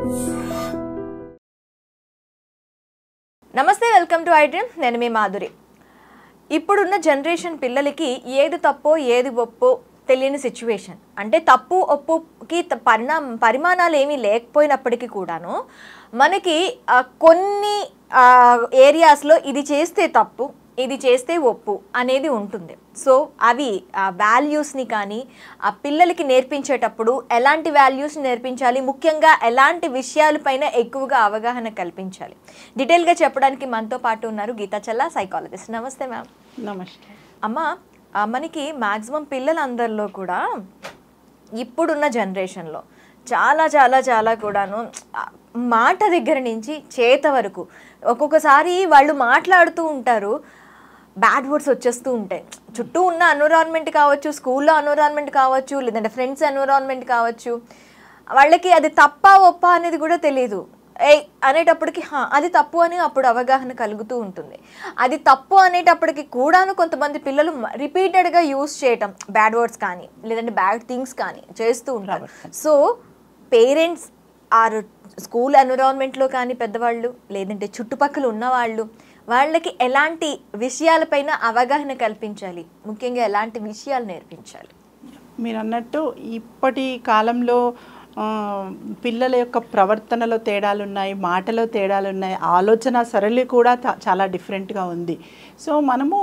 నమస్తే, welcome to iDream. నేను మీ మాధురి. ఇప్పుడున్న జనరేషన్ పిల్లలకి ఏది తప్పో ఏది ఒప్పో తెలియని సిచ్యువేషన్. అంటే తప్పు ఒప్పుకి పరిమాణాలు ఏమీ లేకపోయినప్పటికీ కూడాను మనకి కొన్ని ఏరియాస్లో ఇది చేస్తే తప్పు, ఇది చేస్తే ఒప్పు అనేది ఉంటుంది. సో అవి వాల్యూస్ని కానీ ఆ పిల్లలకి నేర్పించేటప్పుడు ఎలాంటి వాల్యూస్ని నేర్పించాలి, ముఖ్యంగా ఎలాంటి విషయాలపైన ఎక్కువగా అవగాహన కల్పించాలి, డీటెయిల్గా చెప్పడానికి మనతో పాటు ఉన్నారు గీతా చల్లా, సైకాలజిస్ట్. నమస్తే మ్యామ్. నమస్తే అమ్మ. మనకి మ్యాక్సిమం పిల్లలందరిలో కూడా ఇప్పుడున్న జనరేషన్లో చాలా చాలా చాలా కూడాను మాట దగ్గర నుంచి చేత వరకు ఒక్కొక్కసారి వాళ్ళు మాట్లాడుతూ ఉంటారు, బ్యాడ్ వర్డ్స్ వచ్చేస్తూ ఉంటాయి. చుట్టూ ఉన్న ఎన్విరాన్మెంట్ కావచ్చు, స్కూల్లో ఎన్విరాన్మెంట్ కావచ్చు, లేదంటే ఫ్రెండ్స్ ఎన్విరాన్మెంట్ కావచ్చు, వాళ్ళకి అది తప్ప ఒప్ప అనేది కూడా తెలియదు. అనేటప్పటికి అది తప్పు అని అప్పుడు అవగాహన కలుగుతూ ఉంటుంది. అది తప్పు అనేటప్పటికి కూడాను కొంతమంది పిల్లలు రిపీటెడ్గా యూజ్ చేయటం, బ్యాడ్ వర్డ్స్ కానీ లేదంటే బ్యాడ్ థింగ్స్ కానీ చేస్తూ ఉంటారు. సో పేరెంట్స్ ఆర్ స్కూల్ ఎన్విరాన్మెంట్లో కానీ పెద్దవాళ్ళు, లేదంటే చుట్టుపక్కల ఉన్నవాళ్ళు, వాళ్ళకి ఎలాంటి విషయాలపైన అవగాహన కల్పించాలి, ముఖ్యంగా ఎలాంటి విషయాలు నేర్పించాలి? మీరు అన్నట్టు ఇప్పటి కాలంలో పిల్లల యొక్క ప్రవర్తనలో తేడాలు ఉన్నాయి, మాటలో తేడాలు ఉన్నాయి, ఆలోచన సరళి కూడా చాలా డిఫరెంట్గా ఉంది. సో మనము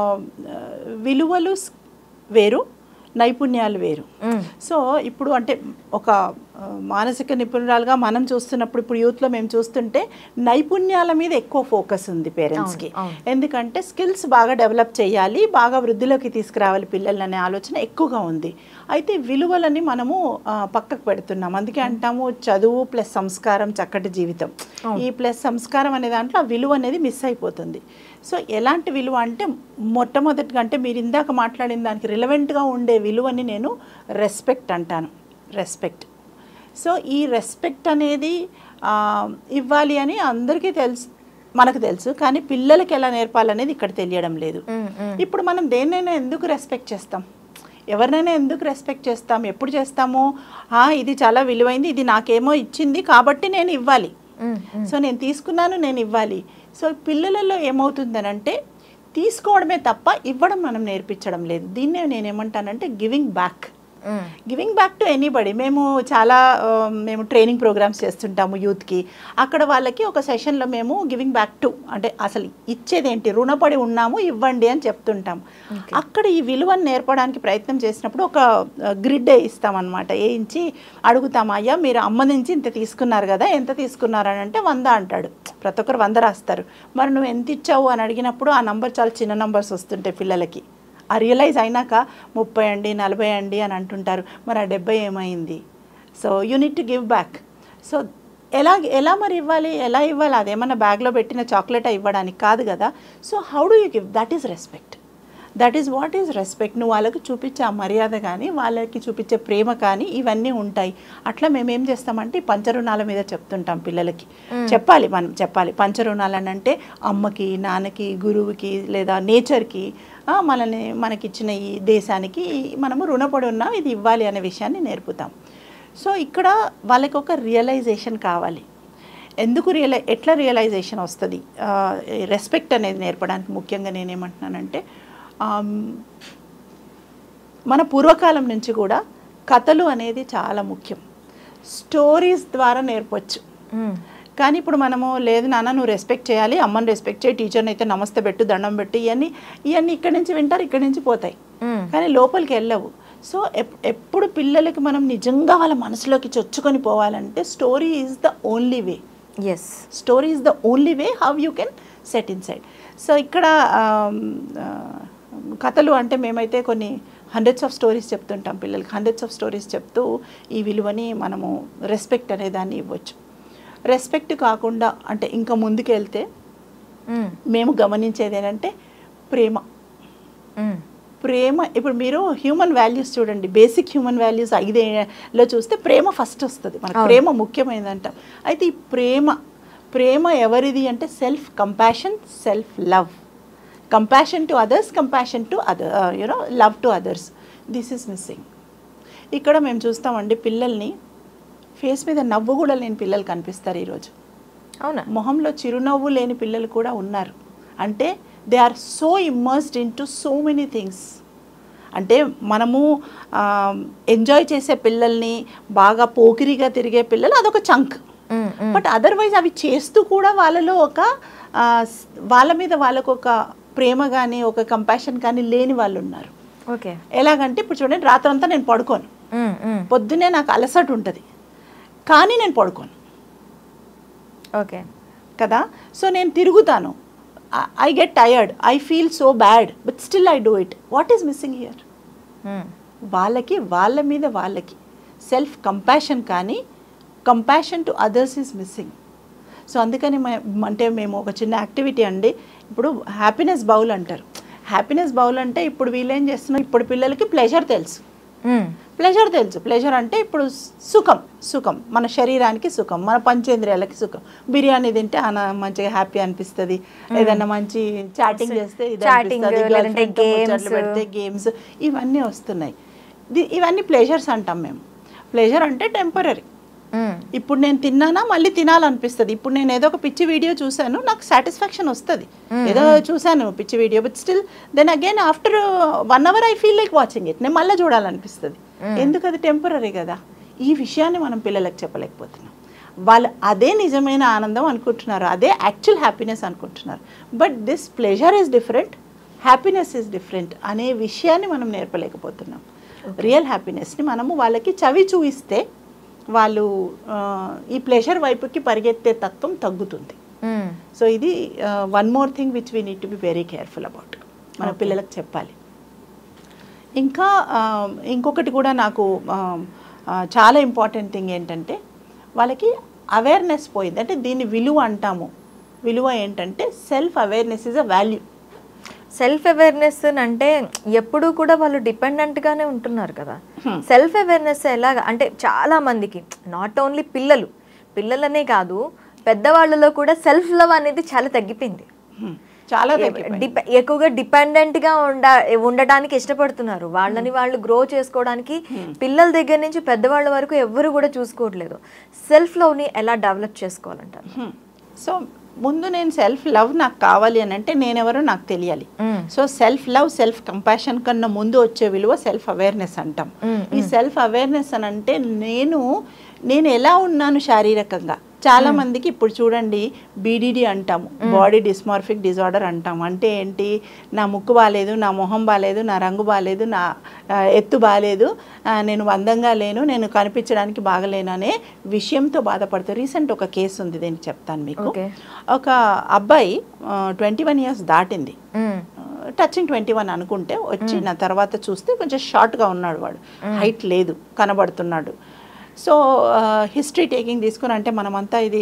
విలువలు వేరు, నైపుణ్యాలు వేరు. సో ఇప్పుడు అంటే ఒక మానసిక నిపుణురాలుగా మనం చూస్తున్నప్పుడు, ఇప్పుడు యూత్లో మేము చూస్తుంటే నైపుణ్యాల మీద ఎక్కువ ఫోకస్ ఉంది పేరెంట్స్కి. ఎందుకంటే స్కిల్స్ బాగా డెవలప్ చేయాలి, బాగా వృద్ధిలోకి తీసుకురావాలి పిల్లలనే ఆలోచన ఎక్కువగా ఉంది. అయితే విలువలని మనము పక్కకు పెడుతున్నాం. అందుకే అంటాము చదువు ప్లస్ సంస్కారం చక్కటి జీవితం. ఈ ప్లస్ సంస్కారం అనే దాంట్లో ఆ విలువ అనేది మిస్ అయిపోతుంది. సో ఎలాంటి విలువ అంటే మొట్టమొదటిగా అంటే మీరు ఇందాక మాట్లాడిన దానికి రిలవెంట్గా ఉండే విలువని నేను రెస్పెక్ట్ అంటాను. రెస్పెక్ట్. సో ఈ రెస్పెక్ట్ అనేది ఇవ్వాలి అని అందరికీ తెలుసు, మనకు తెలుసు, కానీ పిల్లలకి ఎలా నేర్పాలనేది ఇక్కడ తెలియడం లేదు. ఇప్పుడు మనం దేన్నైనా ఎందుకు రెస్పెక్ట్ చేస్తాం, ఎవరినైనా ఎందుకు రెస్పెక్ట్ చేస్తాం, ఎప్పుడు చేస్తాము? ఇది చాలా విలువైంది, ఇది నాకేమో ఇచ్చింది కాబట్టి నేను ఇవ్వాలి, సో నేను తీసుకున్నాను నేను ఇవ్వాలి. సో పిల్లలలో ఏమవుతుందనంటే తీసుకోవడమే తప్ప ఇవ్వడం మనం నేర్పించడం లేదు. దీన్నే నేనేమంటానంటే giving back. Giving back to anybody. మేము ట్రైనింగ్ ప్రోగ్రామ్స్ చేస్తుంటాము యూత్కి. అక్కడ వాళ్ళకి ఒక సెషన్లో మేము గివింగ్ బ్యాక్ టు అంటే అసలు ఇచ్చేదేంటి, రుణపడి ఉన్నాము ఇవ్వండి అని చెప్తుంటాం. అక్కడ ఈ విలువను నేర్పడానికి ప్రయత్నం చేసినప్పుడు ఒక గ్రిడ్ ఇస్తామన్నమాట. వేయించి అడుగుతాం, అయ్యా మీరు అమ్మ నుంచి ఇంత తీసుకున్నారు కదా, ఎంత తీసుకున్నారని అంటే 100 అంటాడు. ప్రతి ఒక్కరు 100 రాస్తారు. మరి నువ్వు ఎంత ఇచ్చావు అని అడిగినప్పుడు ఆ నంబర్ చాలా చిన్న నంబర్స్ వస్తుంటాయి పిల్లలకి. ఆ రియలైజ్ అయినాక 30 అండి 40 అండి అని అంటుంటారు. మరి ఆ 70 ఏమైంది? So you need to give back. So ఎలా మరి ఇవ్వాలి, ఎలా ఇవ్వాలి? అదేమన్నా బ్యాగ్లో పెట్టిన చాక్లెట్ ఇవ్వడానికి కాదు కదా. So how do you give? That is respect. That is what is respect. నువ్వు వాళ్ళకి చూపించే ఆ మర్యాద కానీ, వాళ్ళకి చూపించే ప్రేమ కానీ ఇవన్నీ ఉంటాయి. అట్లా మేమేం చేస్తామంటే పంచరుణాల మీద చెప్తుంటాం పిల్లలకి. మనం చెప్పాలి. పంచరుణాలు అని అంటే అమ్మకి, నాన్నకి, గురువుకి లేదా నేచర్కి, మనకిచ్చిన ఈ దేశానికి మనము రుణపడి ఉన్నాం, ఇది ఇవ్వాలి అనే విషయాన్ని నేర్పుతాం. సో ఇక్కడ వాళ్ళకి ఒక రియలైజేషన్ కావాలి. ఎట్లా రియలైజేషన్ వస్తుంది రెస్పెక్ట్ అనేది నేర్పడానికి? ముఖ్యంగా నేనేమంటున్నానంటే మన పూర్వకాలం నుంచి కూడా కథలు అనేది చాలా ముఖ్యం. స్టోరీస్ ద్వారా నేర్పొచ్చు. కానీ ఇప్పుడు మనము లేదు నాన్న నువ్వు రెస్పెక్ట్ చేయాలి, అమ్మని రెస్పెక్ట్ చేయి, టీచర్ని అయితే నమస్తే పెట్టు, దండం పెట్టు, ఇవన్నీ ఇక్కడి నుంచి వింటారు, ఇక్కడి నుంచి పోతాయి, కానీ లోపలికి వెళ్ళవు. సో ఎప్పుడు పిల్లలకి మనం నిజంగా వాళ్ళ మనసులోకి చొచ్చుకొని పోవాలంటే story is the only way. Story is the only way how you can set inside. So ఇక్కడ కథలు అంటే మేమైతే కొన్ని hundreds of స్టోరీస్ చెప్తుంటాం పిల్లలకి. hundreds of స్టోరీస్ చెప్తూ ఈ విలువని మనము రెస్పెక్ట్ అనే దాన్ని ఇవ్వచ్చు. రెస్పెక్ట్ కాకుండా అంటే ఇంకా ముందుకెళ్తే మేము గమనించేది ఏంటంటే ప్రేమ. ఇప్పుడు మీరు హ్యూమన్ వాల్యూస్ చూడండి, బేసిక్ హ్యూమన్ వాల్యూస్ 5లో చూస్తే ప్రేమ ఫస్ట్ వస్తుంది. మనకు ప్రేమ ముఖ్యమైనదంట. అయితే ఈ ప్రేమ ఎవరిది అంటే self compassion, self love. Compassion to others, compassion to love to others. This is missing. ఇక్కడ మేము చూస్తామండి పిల్లల్ని ఫేస్ మీద నవ్వు కూడా లేని పిల్లలు కనిపిస్తారు ఈరోజు. అవునా? మొహంలో చిరునవ్వు లేని పిల్లలు కూడా ఉన్నారు. అంటే they are so immersed in to so many things. అంటే మనము ఎంజాయ్ చేసే పిల్లల్ని, బాగా పోకిరిగా తిరిగే పిల్లలు అదొక చంక్. బట్ అదర్వైజ్ అవి చేస్తూ కూడా వాళ్ళలో ఒక వాళ్ళ మీద వాళ్ళకు ఒక ప్రేమ కానీ ఒక కంపాషన్ కానీ లేని వాళ్ళు ఉన్నారు. ఓకే. ఎలాగంటే ఇప్పుడు చూడండి, రాత్రంతా నేను పడుకోను, పొద్దునే నాకు అలసట ఉంటుంది కానీ నేను పడుకోను. ఓకే కదా. సో నేను తిరుగుతాను, I get tired, I feel so bad, but still I do it. What is missing here? వాళ్ళకి వాళ్ళ మీద వాళ్ళకి సెల్ఫ్ కంపాషన్ కానీ compassion to others is missing. So అందుకని అంటే మేము ఒక చిన్న యాక్టివిటీ అండి, ఇప్పుడు హ్యాపీనెస్ బౌల్ అంటారు. హ్యాపీనెస్ బౌల్ అంటే ఇప్పుడు వీళ్ళు ఏం చేస్తున్నారు, ఇప్పుడు పిల్లలకి ప్లెజర్ తెలుసు. ప్లెజర్ అంటే ఇప్పుడు సుఖం మన శరీరానికి సుఖం, మన పంచేంద్రియాలకి సుఖం. బిర్యానీ తింటే మంచిగా హ్యాపీ అనిపిస్తుంది, ఏదన్నా మంచి చాటింగ్ చేస్తే పెడితే గేమ్స్ ఇవన్నీ వస్తున్నాయి. ఇవన్నీ ప్లెజర్స్ అంటాం మేము. ప్లెజర్ అంటే టెంపరీ. ఇప్పుడు నేను తిన్నానా మళ్ళీ తినాలనిపిస్తుంది. ఇప్పుడు నేను ఏదో ఒక పిచ్చి వీడియో చూశాను, నాకు సాటిస్ఫాక్షన్ వస్తుంది, ఏదో చూశాను పిచ్చి video, but still then again after 1 hour I feel like watching it, నేను మళ్ళీ చూడాలనిపిస్తుంది. ఎందుకు? అది టెంపరీ కదా. ఈ విషయాన్ని మనం పిల్లలకు చెప్పలేకపోతున్నాం. వాళ్ళు అదే నిజమైన ఆనందం అనుకుంటున్నారు, అదే యాక్చువల్ హ్యాపీనెస్ అనుకుంటున్నారు. But this pleasure is different, happiness is different అనే విషయాన్ని మనం నేర్పలేకపోతున్నాం. రియల్ హ్యాపీనెస్ని మనము వాళ్ళకి చవి చూయిస్తే వాళ్ళు ఈ ప్లెజర్ వైపుకి పరిగెత్తే తత్వం తగ్గుతుంది. సో ఇది one more thing which we need to be very careful about, మన పిల్లలకు చెప్పాలి. ఇంకా ఇంకొకటి కూడా నాకు చాలా ఇంపార్టెంట్ థింగ్ ఏంటంటే, వాళ్ళకి అవేర్నెస్ పోయింది. అంటే దీన్ని విలువ అంటాము. విలువ ఏంటంటే self awareness is a value. Self awareness అంటే ఎప్పుడు కూడా వాళ్ళు డిపెండెంట్గానే ఉంటున్నారు కదా. సెల్ఫ్ అవేర్నెస్ ఎలాగా అంటే చాలా మందికి, నాట్ ఓన్లీ పిల్లలనే కాదు పెద్దవాళ్ళలో కూడా సెల్ఫ్ లవ్ అనేది చాలా తగ్గిపోయింది. చాలా ఎక్కువగా డిపెండెంట్గా ఉండడానికి ఇష్టపడుతున్నారు. వాళ్ళని వాళ్ళు గ్రో చేసుకోవడానికి పిల్లల దగ్గర నుంచి పెద్దవాళ్ళ వరకు ఎవరు కూడా చూసుకోవట్లేదు. సెల్ఫ్ లవ్ని ఎలా డెవలప్ చేసుకోవాలంటారు? సో ముందు నేను సెల్ఫ్ లవ్ నాకు కావాలి అని అంటే నేనెవరో నాకు తెలియాలి. So self love, self compassion కన్నా ముందు వచ్చే విలువ సెల్ఫ్ అవేర్నెస్ అంటాం. ఈ సెల్ఫ్ అవేర్నెస్ అని అంటే నేను ఎలా ఉన్నాను శారీరకంగా. చాలా మందికి ఇప్పుడు చూడండి BDD అంటాము, బాడీ డిస్మార్ఫిక్ డిజార్డర్ అంటాము. అంటే ఏంటి? నా ముక్కు బాగాలేదు, నా మొహం బాగాలేదు, నా రంగు బాగాలేదు, నా ఎత్తు బాగాలేదు, నేను అందంగా లేను, నేను కనిపించడానికి బాగలేను అనే విషయంతో బాధపడతారు. రీసెంట్ ఒక కేసు ఉంది, దీనికి చెప్తాను మీకు. ఒక అబ్బాయి 21 years దాటింది, టచింగ్ 21 అనుకుంటే, వచ్చిన తర్వాత చూస్తే కొంచెం షార్ట్గా ఉన్నాడు, వాడు హైట్ లేదు, కనబడుతున్నాడు. సో హిస్టరీ టేకింగ్ తీసుకుని, అంటే మనమంతా ఇది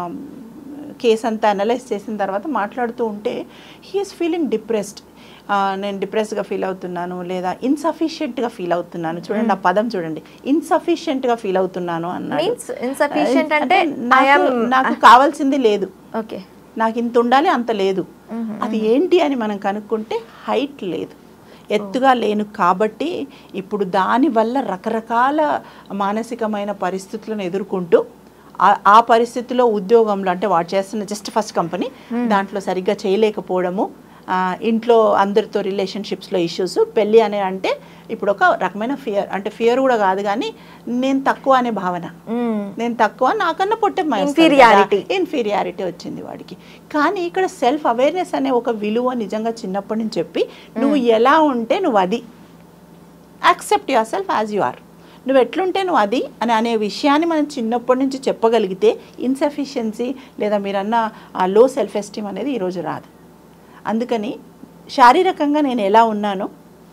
కేసు అంతా అనలైజ్ చేసిన తర్వాత మాట్లాడుతూ ఉంటే హీఈస్ ఫీలింగ్ డిప్రెస్డ్. నేను డిప్రెస్డ్గా ఫీల్ అవుతున్నాను, లేదా ఇన్సఫిషియెంట్గా ఫీల్ అవుతున్నాను. చూడండి ఆ పదం చూడండి, ఇన్సఫిషియెంట్గా ఫీల్ అవుతున్నాను అన్నాడు. అంటే నాకు కావాల్సింది లేదు, ఓకే, నాకు ఇంత ఉండాలి అంత లేదు. అది ఏంటి అని మనం కనుక్కుంటే హైట్ లేదు, ఎత్తుగా లేను. కాబట్టి ఇప్పుడు దానివల్ల రకరకాల మానసికమైన పరిస్థితులను ఎదుర్కొంటూ ఆ పరిస్థితిలో ఉద్యోగంలో, అంటే వాడు చేస్తున్న జస్ట్ ఫస్ట్ కంపెనీ, దాంట్లో సరిగ్గా చేయలేకపోవడము, ఇంట్లో అందరితో రిలేషన్షిప్స్లో ఇష్యూస్, పెళ్ళి అనే అంటే ఇప్పుడు ఒక రకమైన ఫియర్, అంటే ఫియర్ కూడా కాదు కానీ నేను తక్కువ అనే భావన, నేను తక్కువ, నాకన్నా పొట్టే ఇన్ఫీరియారిటీ వచ్చింది వాడికి. కానీ ఇక్కడ సెల్ఫ్ అవేర్నెస్ అనే ఒక విలువ నిజంగా చిన్నప్పటి నుంచి చెప్పి, నువ్వు ఎలా ఉంటే నువ్వు అది, accept yourself as you are, నువ్వు ఎట్లుంటే నువ్వు అది అనే విషయాన్ని మనం చిన్నప్పటి నుంచి చెప్పగలిగితే ఇన్సఫిషియన్సీ లేదా మీరన్న ఆ లో సెల్ఫ్ ఎస్టీమ్ అనేది ఈరోజు రాదు. అందుకని శారీరకంగా నేను ఎలా ఉన్నానో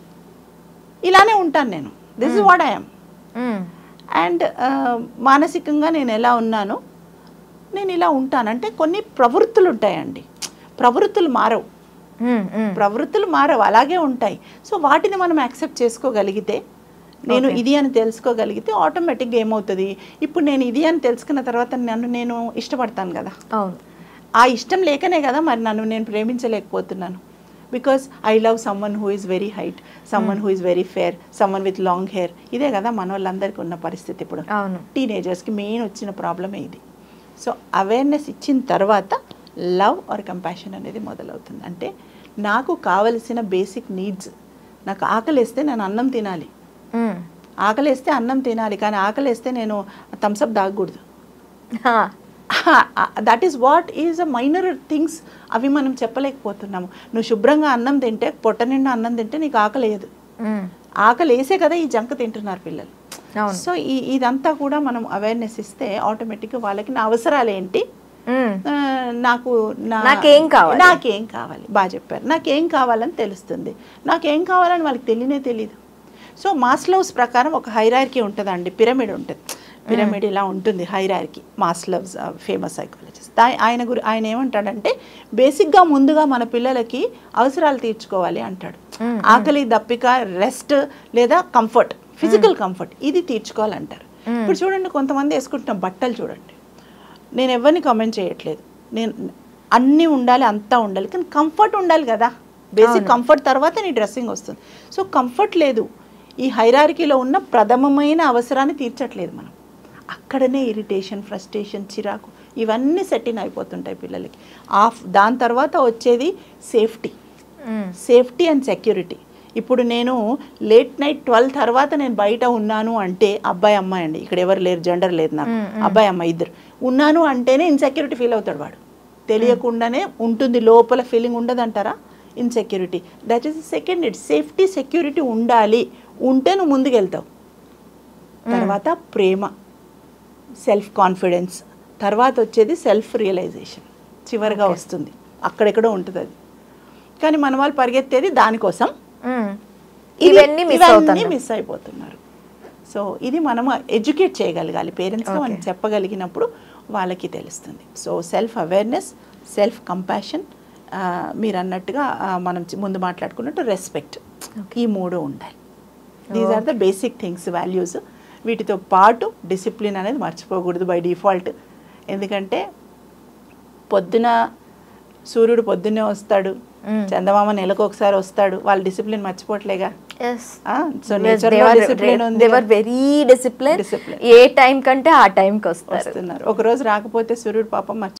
ఇలానే ఉంటాను నేను, this is what I'm. And మానసికంగా నేను ఎలా ఉన్నానో నేను ఇలా ఉంటాను. అంటే కొన్ని ప్రవృత్తులు ఉంటాయండి, ప్రవృత్తులు మారవు, అలాగే ఉంటాయి. సో వాటిని మనం యాక్సెప్ట్ చేసుకోగలిగితే, నేను ఇది అని తెలుసుకోగలిగితే ఆటోమేటిక్గా ఏమవుతుంది, ఇప్పుడు నేను ఇది అని తెలుసుకున్న తర్వాత నేను ఇష్టపడతాను కదా. అవును, ఆ ఇష్టం లేకనే కదా మరి నేను ప్రేమించలేకపోతున్నాను. Because I love someone who is very height, someone who is very fair, someone with long hair. ఇదే కదా మన వాళ్ళందరికీ ఉన్న పరిస్థితి ఇప్పుడు. టీనేజర్స్కి మెయిన్ వచ్చిన ప్రాబ్లమే ఇది. సో అవేర్నెస్ ఇచ్చిన తర్వాత లవ్ ఆర్ కంపాషన్ అనేది మొదలవుతుంది. అంటే నాకు కావలసిన బేసిక్ నీడ్స్, నాకు ఆకలిస్తే నేను అన్నం తినాలి, ఆకలిస్తే అన్నం తినాలి, కానీ ఆకలిస్తే నేను థమ్స్అప్ తాగకూడదు. That is what is a minor things. అవి మనం చెప్పలేకపోతున్నాము. నువ్వు శుభ్రంగా అన్నం తింటే, పొట్ట నిండా అన్నం తింటే నీకు ఆకలి వేయదు. ఆకలి వేసే కదా ఈ జంక్ తింటున్నారు పిల్లలు. సో ఇదంతా కూడా మనం అవేర్నెస్ ఇస్తే ఆటోమేటిక్గా వాళ్ళకి నా అవసరాలు ఏంటి, నాకేం కావాలి, బాగా చెప్పారు, నాకేం కావాలని తెలుస్తుంది. నాకేం కావాలని వాళ్ళకి తెలియదు. సో మాస్లోవ్స్ ప్రకారం ఒక హైరార్కీ ఉంటుందండి, పిరమిడ్ ఉంటుంది. పిరమిడ్ ఇలా ఉంటుంది హైరార్కీ. మాస్లోవ్స్ famous psychologist. ఆయన ఏమంటాడంటే బేసిక్గా ముందుగా మన పిల్లలకి అవసరాలు తీర్చుకోవాలి అంటాడు. ఆకలి, దప్పిక, రెస్ట్ లేదా కంఫర్ట్, ఫిజికల్ కంఫర్ట్, ఇది తీర్చుకోవాలంటారు. ఇప్పుడు చూడండి, కొంతమంది వేసుకుంటున్న బట్టలు చూడండి, నేను ఎవరిని కామెంట్ చేయట్లేదు, నేను అన్నీ ఉండాలి, అంతా ఉండాలి, కానీ కంఫర్ట్ ఉండాలి కదా. బేసిక్ కంఫర్ట్ తర్వాత నీ డ్రెస్సింగ్ వస్తుంది. సో కంఫర్ట్ లేదు, ఈ హైరార్కీలో ఉన్న ప్రథమమైన అవసరాన్ని తీర్చట్లేదు మనం. అక్కడనే ఇరిటేషన్, ఫ్రస్ట్రేషన్, చిరాకు ఇవన్నీ సెటిల్ అయిపోతుంటాయి పిల్లలకి. దాని తర్వాత వచ్చేది సేఫ్టీ అండ్ సెక్యూరిటీ. ఇప్పుడు నేను లేట్ నైట్ 12 తర్వాత నేను బయట ఉన్నాను అంటే, అబ్బాయి అమ్మాయి అండి, ఇక్కడ ఎవరు లేరు, జెండర్ లేదు నాకు, అబ్బాయి అమ్మాయి ఇద్దరు ఉన్నాను అంటేనే ఇన్సెక్యూరిటీ ఫీల్ అవుతాడు వాడు. తెలియకుండానే ఉంటుంది, లోపల ఫీలింగ్ ఉండదంటారా, insecurity. That is second need. Safety, security ఉండాలి, ఉంటే నువ్వు ముందుకెళ్తావు. తర్వాత ప్రేమ, సెల్ఫ్ కాన్ఫిడెన్స్, తర్వాత వచ్చేది సెల్ఫ్ రియలైజేషన్ చివరిగా వస్తుంది. అక్కడెక్కడో ఉంటుంది అది, కానీ మన వాళ్ళు పరిగెత్తేది దానికోసం. ఇవన్నీ మిస్ అయిపోతున్నారు. సో ఇది మనం ఎడ్యుకేట్ చేయగలగాలి పేరెంట్స్గా, మనం చెప్పగలిగినప్పుడు వాళ్ళకి తెలుస్తుంది. So self awareness, self compassion, మీరు అన్నట్టుగా మనం ముందు మాట్లాడుకున్నట్టు రెస్పెక్ట్, ఈ మూడు ఉండాలి. These are the basic things, values. వీటితో పాటు డిసిప్లిన్ అనేది మర్చిపోకూడదు బై డిఫాల్ట్. ఎందుకంటే సూర్యుడు పొద్దున్నే వస్తాడు, చందమామ నెలకు ఒకసారి వస్తాడు, వాళ్ళు డిసిప్లిన్ మర్చిపోవట్లేగా. సో నేచర్లో డిసిప్లిన్ ఉంది, వెరీ డిసిప్లిన్. ఏ టైం కంటే ఆ టైంకి వస్తున్నారు. ఒక రోజు రాకపోతే సూర్యుడు పాపం